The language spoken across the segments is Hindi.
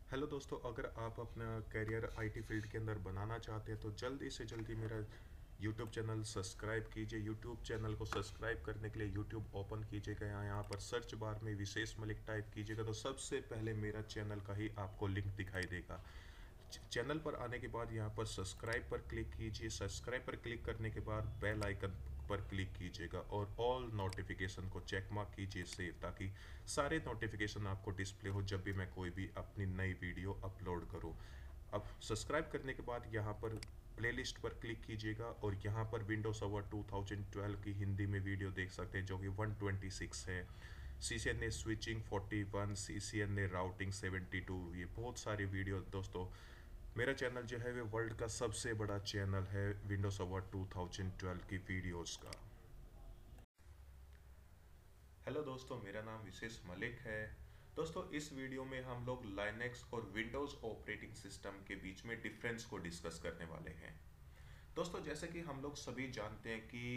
हेलो दोस्तों, अगर आप अपना करियर आईटी फील्ड के अंदर बनाना चाहते हैं तो जल्दी से जल्दी मेरा यूट्यूब चैनल सब्सक्राइब कीजिए। यूट्यूब चैनल को सब्सक्राइब करने के लिए यूट्यूब ओपन कीजिएगा। यहाँ पर सर्च बार में विशेष मलिक टाइप कीजिएगा तो सबसे पहले मेरा चैनल का ही आपको लिंक दिखाई देगा। चैनल पर आने के बाद यहाँ पर सब्सक्राइब पर क्लिक कीजिए। सब्सक्राइब पर क्लिक करने के बाद बेल आइकन पर क्लिक कीजिएगा और ऑल नोटिफिकेशन को चेक मार्क कीजिए सेव, ताकि सारे नोटिफिकेशन आपको डिस्प्ले हो जब भी मैं कोई भी अपनी नई वीडियो अपलोड करूँ। अब सब्सक्राइब करने के बाद यहाँ पर प्लेलिस्ट पर क्लिक कीजिएगा और यहाँ पर विंडोज सर्वर 2012 की हिंदी में वीडियो देख सकते हैं जो कि 126 है। CCNA स्विचिंग 41, CCNA राउटिंग 72, ये बहुत सारी वीडियो दोस्तों। मेरा चैनल जो है वो वर्ल्ड का सबसे बड़ा चैनल है विंडोज सर्वर 2012 की वीडियोस का। हेलो दोस्तों, मेरा नाम विशेष मलिक है। दोस्तों, इस वीडियो में हम लोग लाइनेक्स और विंडोज ऑपरेटिंग सिस्टम के बीच में डिफरेंस को डिस्कस करने वाले हैं। दोस्तों, जैसे कि हम लोग सभी जानते हैं कि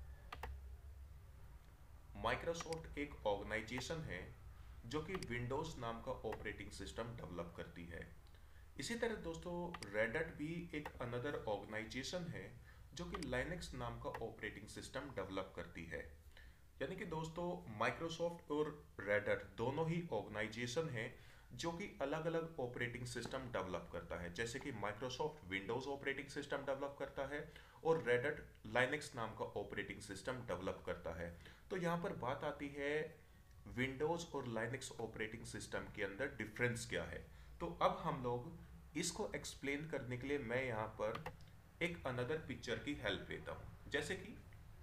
माइक्रोसॉफ्ट एक ऑर्गेनाइजेशन है जो कि विंडोज नाम का ऑपरेटिंग सिस्टम डेवलप करती है। इसी तरह दोस्तों, रेडट भी एक अनदर ऑर्गेनाइजेशन है जो कि लाइनेक्स नाम का ऑपरेटिंग सिस्टम डेवलप करती है। यानी कि दोस्तों, माइक्रोसॉफ्ट और रेडट दोनों ही ऑर्गेनाइजेशन हैं जो कि अलग अलग ऑपरेटिंग सिस्टम डेवलप करता है। जैसे कि Microsoft Windows operating system develop करता है और रेडट लाइनेक्स नाम का ऑपरेटिंग सिस्टम डेवलप करता है। तो यहाँ पर बात आती है विंडोज और लाइनेक्स ऑपरेटिंग सिस्टम के अंदर डिफरेंस क्या है। तो अब हम लोग इसको एक्सप्लेन करने के लिए मैं यहाँ पर एक अनदर पिक्चर की हेल्प लेता हूँ। जैसे कि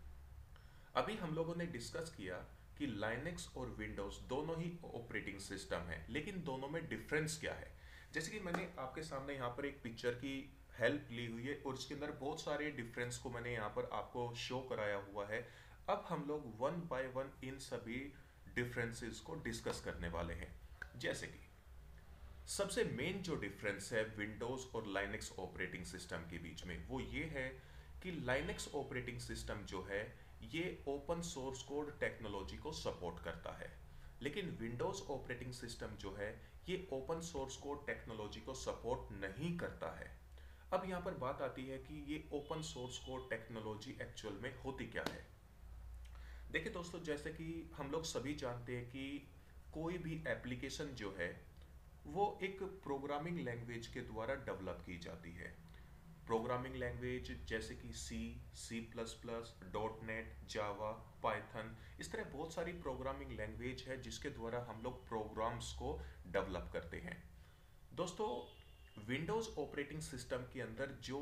अभी हम लोगों ने डिस्कस किया कि लाइनेक्स और विंडोज दोनों ही ऑपरेटिंग सिस्टम है, लेकिन दोनों में डिफरेंस क्या है। जैसे कि मैंने आपके सामने यहाँ पर एक पिक्चर की हेल्प ली हुई है और इसके अंदर बहुत सारे डिफरेंस को मैंने यहाँ पर आपको शो कराया हुआ है। अब हम लोग वन बाय वन इन सभी डिफरेंसेस को डिस्कस करने वाले हैं। जैसे कि सबसे मेन जो डिफरेंस है विंडोज और लाइनेक्स ऑपरेटिंग सिस्टम के बीच में वो ये है कि लाइनेक्स ऑपरेटिंग सिस्टम जो है ये ओपन सोर्स कोड टेक्नोलॉजी को सपोर्ट करता है, लेकिन विंडोज ऑपरेटिंग सिस्टम जो है ये ओपन सोर्स कोड टेक्नोलॉजी को सपोर्ट नहीं करता है। अब यहाँ पर बात आती है कि ये open source code technology actual में होती क्या है। देखिए दोस्तों, जैसे कि हम लोग सभी जानते हैं कि कोई भी एप्लीकेशन जो है वो एक प्रोग्रामिंग लैंग्वेज के द्वारा डेवलप की जाती है। प्रोग्रामिंग लैंग्वेज जैसे कि C++, .NET, जावा, पाइथन, इस तरह बहुत सारी प्रोग्रामिंग लैंग्वेज है जिसके द्वारा हम लोग प्रोग्राम्स को डेवलप करते हैं। दोस्तों, विंडोज ऑपरेटिंग सिस्टम के अंदर जो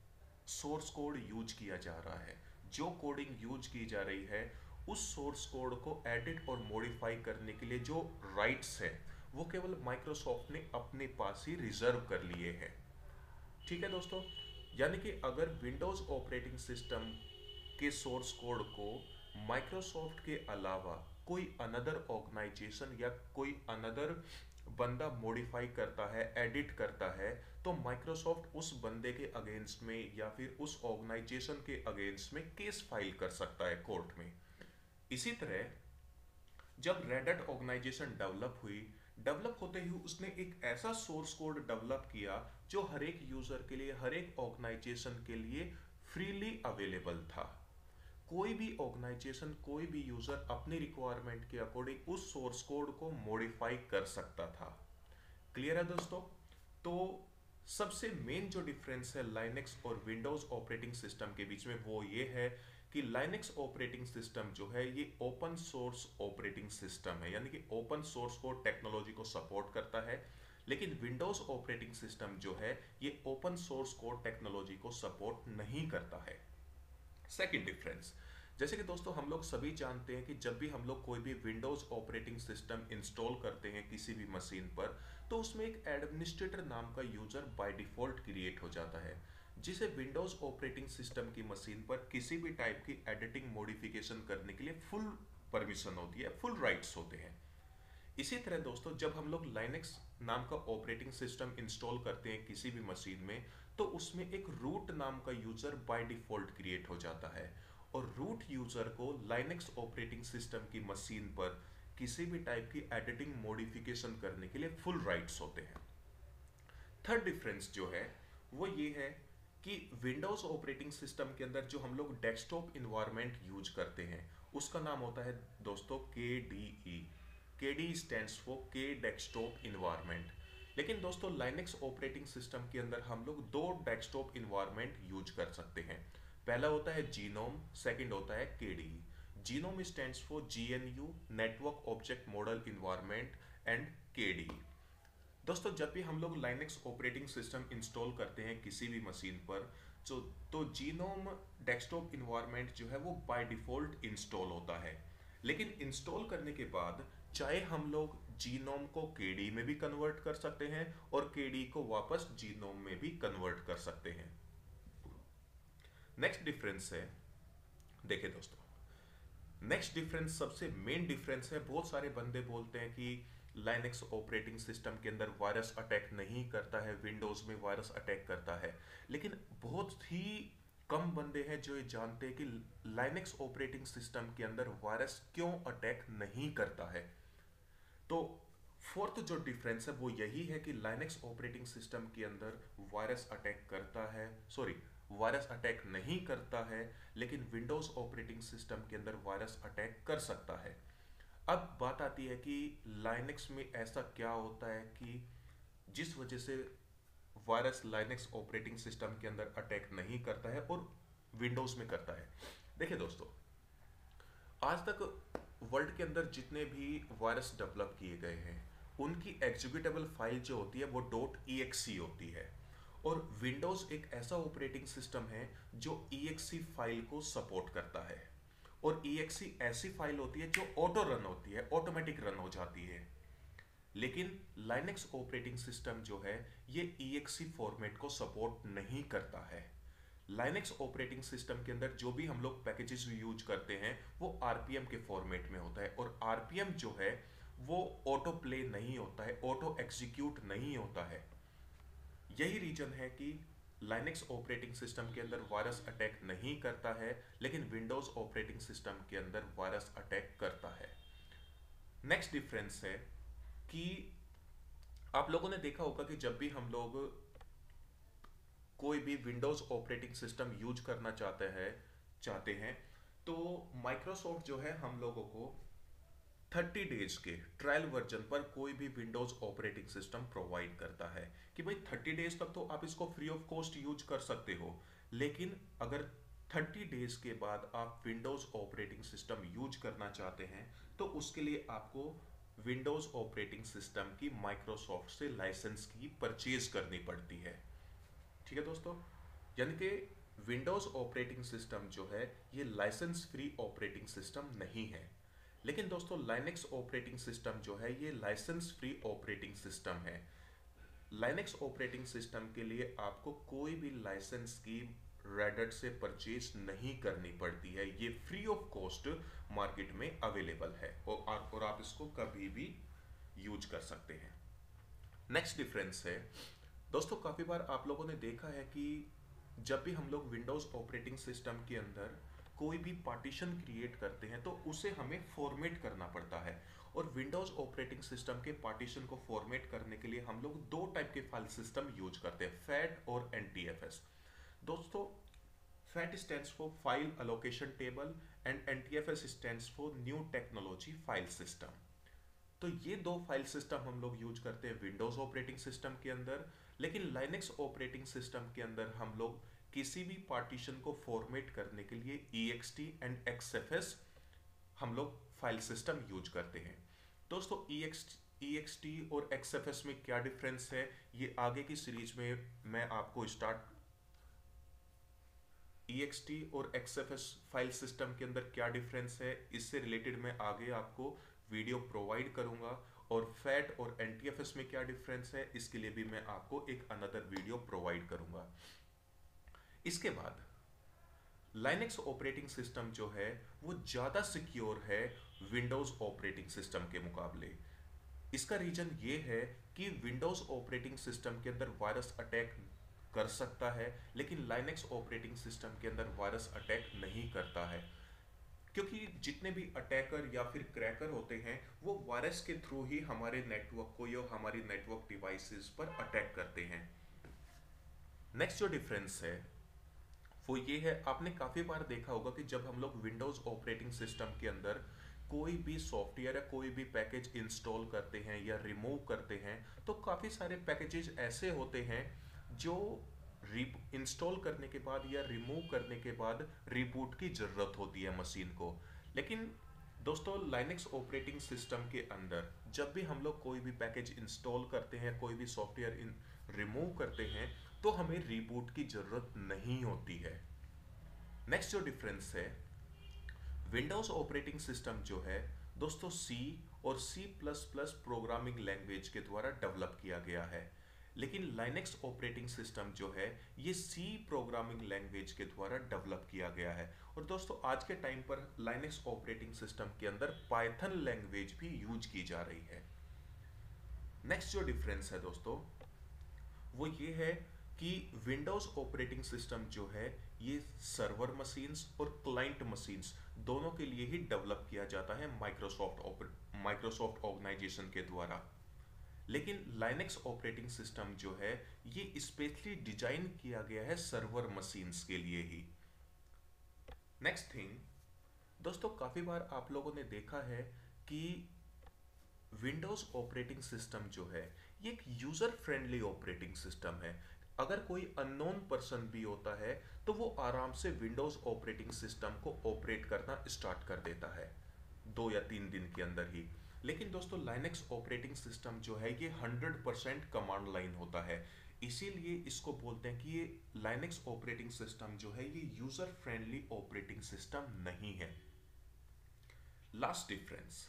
सोर्स कोड यूज किया जा रहा है, जो कोडिंग यूज की जा रही है, उस सोर्स कोड को एडिट और मॉडिफाई करने के लिए जो राइट्स है वो केवल माइक्रोसॉफ्ट ने अपने पास ही रिजर्व कर लिए हैं। ठीक है दोस्तों, यानी कि अगर विंडोज ऑपरेटिंग सिस्टम के सोर्स कोड को माइक्रोसॉफ्ट के अलावा कोई अनदर ऑर्गेनाइजेशन या कोई अनदर बंदा मॉडिफाई करता है, एडिट करता है, तो माइक्रोसॉफ्ट उस बंदे के अगेंस्ट में या फिर उस ऑर्गेनाइजेशन के अगेंस्ट में केस फाइल कर सकता है कोर्ट में। इसी तरह जब रेडट ऑर्गेनाइजेशन डेवलप होते ही उसने एक ऐसा सोर्स कोड डेवलप किया जो हर एक यूजर के लिए, हर एक ऑर्गेनाइजेशन के लिए फ्रीली अवेलेबल था। कोई भी ऑर्गेनाइजेशन, कोई भी यूजर अपनी रिक्वायरमेंट के अकॉर्डिंग उस सोर्स कोड को मॉडिफाई कर सकता था। क्लियर है दोस्तों। तो सबसे मेन जो डिफरेंस है लाइनेक्स और विंडोज ऑपरेटिंग सिस्टम के बीच में वो ये है कि लाइनेक्स ऑपरेटिंग सिस्टम जो है ये ओपन सोर्स ऑपरेटिंग सिस्टम है, यानी कि ओपन सोर्स कोड टेक्नोलॉजी को सपोर्ट करता है। लेकिन विंडोज ऑपरेटिंग सिस्टम जो है ये ओपन सोर्स कोड टेक्नोलॉजी को सपोर्ट नहीं करता है। सेकंड डिफरेंस, जैसे कि दोस्तों हम लोग सभी जानते हैं कि जब भी हम लोग कोई भी विंडोज ऑपरेटिंग सिस्टम इंस्टॉल करते हैं किसी भी मशीन पर, तो उसमें एक एडमिनिस्ट्रेटर नाम का यूजर बाय डिफॉल्ट क्रिएट हो जाता है, जिसे विंडोज ऑपरेटिंग सिस्टम की मशीन पर किसी भी टाइप की एडिटिंग मॉडिफिकेशन करने के लिए फुल परमिशन होती है, फुल राइट्स होते हैं। इसी तरह दोस्तों, जब हम लोग लाइनेक्स नाम का ऑपरेटिंग सिस्टम इंस्टॉल करते हैं किसी भी मशीन में, तो उसमें एक रूट नाम का यूजर बाय डिफॉल्ट क्रिएट हो जाता है और रूट यूजर को लाइनेक्स ऑपरेटिंग सिस्टम की मशीन पर किसी भी टाइप की एडिटिंग मॉडिफिकेशन करने के लिए फुल राइट्स होते हैं। थर्ड डिफरेंस जो है वो ये है कि विंडोज ऑपरेटिंग सिस्टम के अंदर जो हम लोग डेस्कटॉप इन्वायरमेंट यूज करते हैं उसका नाम होता है दोस्तों KDE। KDE stands for K desktop environment. लेकिन दोस्तों लाइनक्स ऑपरेटिंग सिस्टम के अंदर हम लोग दो डेस्कटॉप इन्वायरमेंट यूज कर सकते हैं। पहला होता है जीनोम, सेकंड होता है KDE। GNOME stands for GNU network object model environment and KDE। दोस्तों जब भी हम लोग लाइनक्स ऑपरेटिंग सिस्टम इंस्टॉल करते हैं किसी भी मशीन पर तो जीनोम डेस्कटॉप इन्वायरमेंट जो है वो बाय डिफॉल्ट इंस्टॉल होता है। लेकिन इंस्टॉल करने के बाद चाहे हम लोग जीनोम को KDE में भी कन्वर्ट कर सकते हैं और KDE को वापस जीनोम में भी कन्वर्ट कर सकते हैं। नेक्स्ट डिफरेंस है, देखिए दोस्तों, नेक्स्ट डिफरेंस सबसे मेन डिफरेंस है। बहुत सारे बंदे बोलते हैं कि लाइनक्स ऑपरेटिंग सिस्टम के अंदर वायरस अटैक नहीं करता है, विंडोज में वायरस अटैक करता है। लेकिन बहुत ही कम बंदे हैं जो ये जानते हैं कि लाइनक्स ऑपरेटिंग सिस्टम के अंदर वायरस क्यों अटैक नहीं करता है। तो फोर्थ जो डिफरेंस है वो यही है कि लाइनक्स ऑपरेटिंग सिस्टम के अंदर वायरस अटैक करता है, सॉरी वायरस अटैक नहीं करता है, लेकिन विंडोज ऑपरेटिंग सिस्टम के अंदर वायरस अटैक कर सकता है। अब बात आती है कि लाइनक्स में ऐसा क्या होता है कि जिस वजह से वायरस लाइनक्स ऑपरेटिंग सिस्टम के अंदर अटैक नहीं करता है और विंडोज में करता है। देखिए दोस्तों, आज तक वर्ल्ड के अंदर जितने भी वायरस डेवलप किए गए हैं उनकी एग्जीक्यूटेबल फाइल जो होती है वो .exe होती है। और विंडोज एक ऐसा ऑपरेटिंग सिस्टम है जो exe फाइल को सपोर्ट करता है। और exe ऐसी फाइल होती है जो ऑटो रन होती है, ऑटोमेटिक रन हो जाती है। लेकिन लाइनक्स ऑपरेटिंग सिस्टम जो है ये exe फॉर्मेट को सपोर्ट नहीं करता है। लाइनक्स ऑपरेटिंग सिस्टम के अंदर जो भी हम लोग पैकेजेस यूज करते हैं वो आरपीएम के फॉर्मेट में होता है। और आरपीएम जो है वो ऑटो प्ले नहीं होता है, ऑटो एग्जीक्यूट नहीं होता है। यही रीजन है कि लाइनक्स ऑपरेटिंग सिस्टम के अंदर वायरस अटैक नहीं करता है, लेकिन विंडोज ऑपरेटिंग सिस्टम के अंदर वायरस अटैक करता है। नेक्स्ट डिफरेंस है कि आप लोगों ने देखा होगा कि जब भी हम लोग कोई भी विंडोज ऑपरेटिंग सिस्टम यूज करना चाहते हैं तो माइक्रोसॉफ्ट जो है हम लोगों को 30 डेज के ट्रायल वर्जन पर कोई भी विंडोज ऑपरेटिंग सिस्टम प्रोवाइड करता है कि भाई 30 डेज तक तो आप इसको फ्री ऑफ कॉस्ट यूज कर सकते हो। लेकिन अगर 30 डेज के बाद आप विंडोज ऑपरेटिंग सिस्टम यूज करना चाहते हैं तो उसके लिए आपको विंडोज ऑपरेटिंग सिस्टम की माइक्रोसॉफ्ट से लाइसेंस की परचेज करनी पड़ती है। ठीक है दोस्तों, यानी कि विंडोज ऑपरेटिंग सिस्टम जो है ये लाइसेंस फ्री ऑपरेटिंग सिस्टम नहीं है। लेकिन दोस्तों लाइनक्स ऑपरेटिंग सिस्टम जो है ये लाइसेंस फ्री ऑपरेटिंग सिस्टम है। लाइनक्स ऑपरेटिंग सिस्टम के लिए आपको कोई भी लाइसेंस की रेडिट से परचेज नहीं करनी पड़ती है। ये फ्री ऑफ कॉस्ट मार्केट में अवेलेबल है और आप इसको कभी भी यूज कर सकते हैं। नेक्स्ट डिफरेंस है दोस्तों, काफ़ी बार आप लोगों ने देखा है कि जब भी हम लोग विंडोज़ ऑपरेटिंग सिस्टम के अंदर कोई भी पार्टीशन क्रिएट करते हैं तो उसे हमें फॉर्मेट करना पड़ता है। और विंडोज़ ऑपरेटिंग सिस्टम के पार्टीशन को फॉर्मेट करने के लिए हम लोग दो टाइप के फाइल सिस्टम यूज करते हैं, फैट और NTFS। दोस्तों FAT stands for file allocation table and NTFS stands for new technology file system. तो ये दो फाइल सिस्टम हम लोग यूज करते हैं विंडोज ऑपरेटिंग सिस्टम के अंदर। लेकिन लाइनक्स ऑपरेटिंग सिस्टम के अंदर हम लोग किसी भी पार्टीशन को फॉर्मेट करने के लिए ext एंड xfs हम लोग फाइल सिस्टम यूज करते हैं। दोस्तों ext और xfs में क्या डिफरेंस है ये आगे की सीरीज में मैं आपको ext और xfs फाइल सिस्टम के अंदर क्या डिफरेंस है इससे रिलेटेड मैं आगे आपको वीडियो प्रोवाइड करूंगा। और फैट और NTFS में क्या डिफरेंस है इसके लिए भी मैं आपको एक अनदर वीडियो प्रोवाइड करूंगा। इसके बाद लाइनक्स ऑपरेटिंग सिस्टम जो है वो ज़्यादा सिक्योर है विंडोज़ ऑपरेटिंग सिस्टम के मुकाबले। इसका रीज़न ये है कि विंडोज़ ऑपरेटिंग सिस्टम के अंदर वायरस अटैक कर सकता है, लेकिन लाइनक्स ऑपरेटिंग सिस्टम के अंदर वायरस अटैक नहीं करता है। क्योंकि जितने भी अटैकर या फिर क्रैकर होते हैं वो वायरस के थ्रू ही हमारे नेटवर्क को या हमारी नेटवर्क डिवाइसेस पर अटैक करते हैं। नेक्स्ट जो डिफरेंस है वो ये है, आपने काफ़ी बार देखा होगा कि जब हम लोग विंडोज़ ऑपरेटिंग सिस्टम के अंदर कोई भी सॉफ्टवेयर या कोई भी पैकेज इंस्टॉल करते हैं या रिमूव करते हैं तो काफ़ी सारे पैकेजेस ऐसे होते हैं जो इंस्टॉल करने के बाद या रिमूव करने के बाद रिबूट की ज़रूरत होती है मशीन को। लेकिन दोस्तों लाइनक्स ऑपरेटिंग सिस्टम के अंदर जब भी हम लोग कोई भी पैकेज इंस्टॉल करते हैं, कोई भी सॉफ्टवेयर रिमूव करते हैं तो हमें रिबूट की ज़रूरत नहीं होती है। नेक्स्ट जो डिफरेंस है, विंडोज़ ऑपरेटिंग सिस्टम जो है दोस्तों सी और C plus plus programming language के द्वारा डेवलप किया गया है। लेकिन लाइनक्स ऑपरेटिंग सिस्टम जो है ये सी प्रोग्रामिंग लैंग्वेज के द्वारा डेवलप किया गया है। और दोस्तों आज के टाइम पर लाइनक्स ऑपरेटिंग सिस्टम के अंदर पाइथन लैंग्वेज भी यूज की जा रही है। नेक्स्ट जो डिफरेंस है दोस्तों वो ये है कि विंडोज़ ऑपरेटिंग सिस्टम जो है ये सर्वर मशीन्स और क्लाइंट मशीन्स दोनों के लिए ही डेवलप किया जाता है माइक्रोसॉफ्ट ऑर्गेनाइजेशन के द्वारा। लेकिन लाइनक्स ऑपरेटिंग सिस्टम जो है ये स्पेशली डिजाइन किया गया है सर्वर मशीन्स के लिए ही। नेक्स्ट थिंग दोस्तों, काफ़ी बार आप लोगों ने देखा है कि विंडोज़ ऑपरेटिंग सिस्टम जो है ये एक यूज़र फ्रेंडली ऑपरेटिंग सिस्टम है। अगर कोई अननोन पर्सन भी होता है तो वो आराम से विंडोज़ ऑपरेटिंग सिस्टम को ऑपरेट करना स्टार्ट कर देता है 2 या 3 दिन के अंदर ही। लेकिन दोस्तों लाइनक्स ऑपरेटिंग सिस्टम जो है ये 100% कमांड लाइन होता है, इसीलिए इसको बोलते हैं कि ये लाइनक्स ऑपरेटिंग सिस्टम जो है ये यूज़र फ्रेंडली ऑपरेटिंग सिस्टम नहीं है। लास्ट डिफरेंस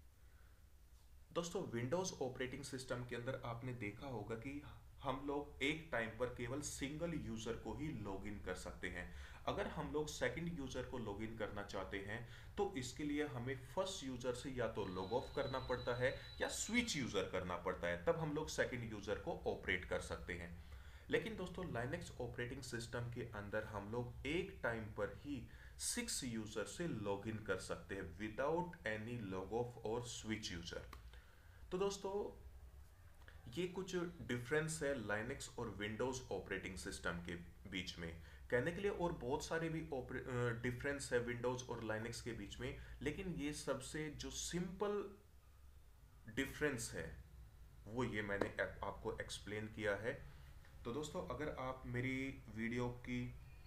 दोस्तों, विंडोज़ ऑपरेटिंग सिस्टम के अंदर आपने देखा होगा कि हम लोग एक टाइम पर केवल सिंगल यूज़र को ही लॉगिन कर सकते हैं। अगर हम लोग सेकंड यूज़र को लॉगिन करना चाहते हैं तो इसके लिए हमें फर्स्ट यूज़र से या तो लॉग ऑफ करना पड़ता है या स्विच यूज़र करना पड़ता है, तब हम लोग सेकंड यूज़र को ऑपरेट कर सकते हैं। लेकिन दोस्तों लाइनक्स ऑपरेटिंग सिस्टम के अंदर हम लोग एक टाइम पर ही 6 यूज़र से लॉगिन कर सकते हैं विदाउट एनी लॉग ऑफ और स्विच यूज़र। तो दोस्तों ये कुछ डिफरेंस है लाइनक्स और विंडोज़ ऑपरेटिंग सिस्टम के बीच में। कहने के लिए और बहुत सारे भी डिफरेंस है विंडोज़ और लाइनक्स के बीच में, लेकिन ये सबसे जो सिंपल डिफरेंस है वो ये मैंने आपको एक्सप्लेन किया है। तो दोस्तों अगर आप मेरी वीडियो की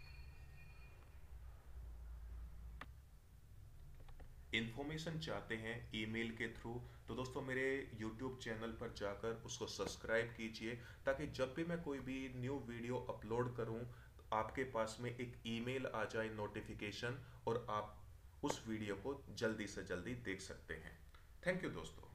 इन्फॉर्मेशन चाहते हैं ईमेल के थ्रू तो दोस्तों मेरे यूट्यूब चैनल पर जाकर उसको सब्सक्राइब कीजिए, ताकि जब भी मैं कोई भी न्यू वीडियो अपलोड करूं तो आपके पास में एक ईमेल आ जाए नोटिफिकेशन और आप उस वीडियो को जल्दी से जल्दी देख सकते हैं। थैंक यू दोस्तों।